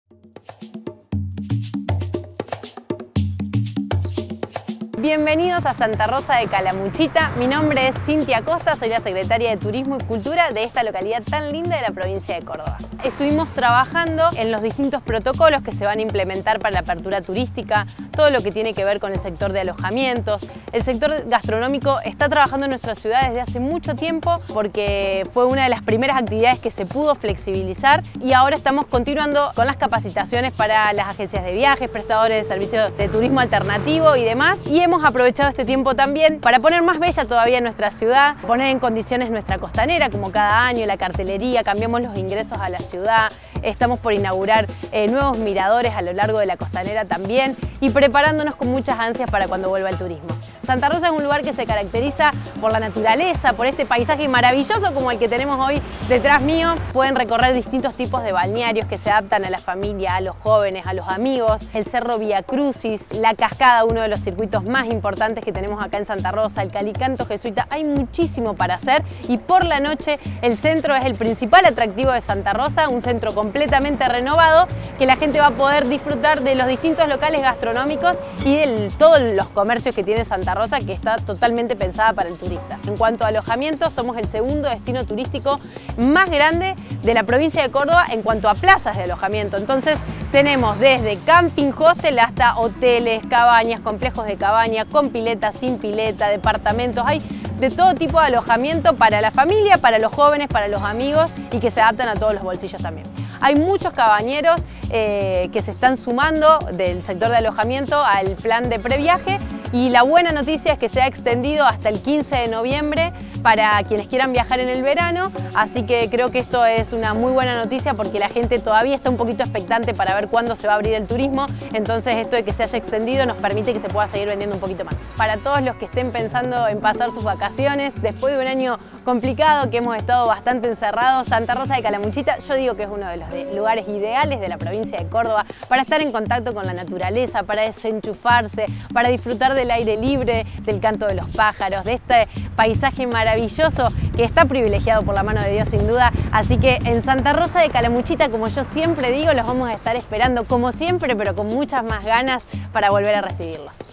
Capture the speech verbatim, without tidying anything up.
Bienvenidos a Santa Rosa de Calamuchita. Mi nombre es Cintia Costa, soy la secretaria de Turismo y Cultura de esta localidad tan linda de la provincia de Córdoba. Estuvimos trabajando en los distintos protocolos que se van a implementar para la apertura turística, todo lo que tiene que ver con el sector de alojamientos. El sector gastronómico está trabajando en nuestra ciudad desde hace mucho tiempo porque fue una de las primeras actividades que se pudo flexibilizar y ahora estamos continuando con las capacitaciones para las agencias de viajes, prestadores de servicios de turismo alternativo y demás. Y hemos aprovechado este tiempo también para poner más bella todavía nuestra ciudad, poner en condiciones nuestra costanera, como cada año, la cartelería, cambiamos los ingresos a la ciudad, estamos por inaugurar eh, nuevos miradores a lo largo de la costanera también y preparándonos con muchas ansias para cuando vuelva el turismo. Santa Rosa es un lugar que se caracteriza por la naturaleza, por este paisaje maravilloso como el que tenemos hoy detrás mío. Pueden recorrer distintos tipos de balnearios que se adaptan a la familia, a los jóvenes, a los amigos. El Cerro Vía Crucis, la Cascada, uno de los circuitos más importantes que tenemos acá en Santa Rosa, el Calicanto Jesuita. Hay muchísimo para hacer y por la noche el centro es el principal atractivo de Santa Rosa, un centro completamente renovado que la gente va a poder disfrutar de los distintos locales gastronómicos y de todos los comercios que tiene Santa Rosa, que está totalmente pensada para el turista. En cuanto a alojamiento, somos el segundo destino turístico más grande de la provincia de Córdoba en cuanto a plazas de alojamiento. Entonces tenemos desde camping hostel hasta hoteles, cabañas, complejos de cabaña, con pileta, sin pileta, departamentos. Hay de todo tipo de alojamiento para la familia, para los jóvenes, para los amigos y que se adaptan a todos los bolsillos también. Hay muchos cabañeros eh, que se están sumando del sector de alojamiento al plan de previaje y la buena noticia es que se ha extendido hasta el quince de noviembre para quienes quieran viajar en el verano, así que creo que esto es una muy buena noticia porque la gente todavía está un poquito expectante para ver cuándo se va a abrir el turismo, entonces esto de que se haya extendido nos permite que se pueda seguir vendiendo un poquito más. Para todos los que estén pensando en pasar sus vacaciones, después de un año complicado que hemos estado bastante encerrados, Santa Rosa de Calamuchita yo digo que es uno de los de lugares ideales de la provincia de Córdoba para estar en contacto con la naturaleza, para desenchufarse, para disfrutar del aire libre, del canto de los pájaros, de este paisaje maravilloso que está privilegiado por la mano de Dios sin duda. Así que en Santa Rosa de Calamuchita, como yo siempre digo, los vamos a estar esperando como siempre, pero con muchas más ganas para volver a recibirlos.